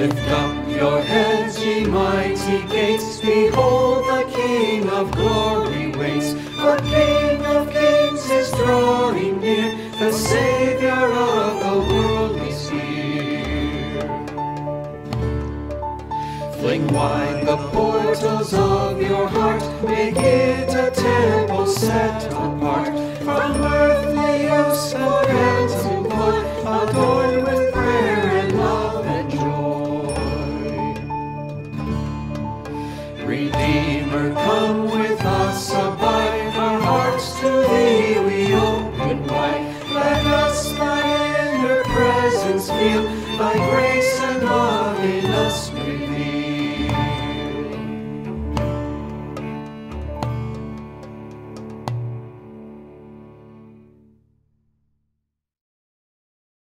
Lift up your heads, ye mighty gates, behold the King of glory waits. The King of kings is drawing near, the Savior of the world is here. Fling wide the portals of your heart, make it a temple set apart, from earthly use and hand to God, adorned with prayer and love and joy. Redeemer, come with us, abide, our hearts to thee we open wide. Let us thy inner presence feel, thy grace and love in us reveal.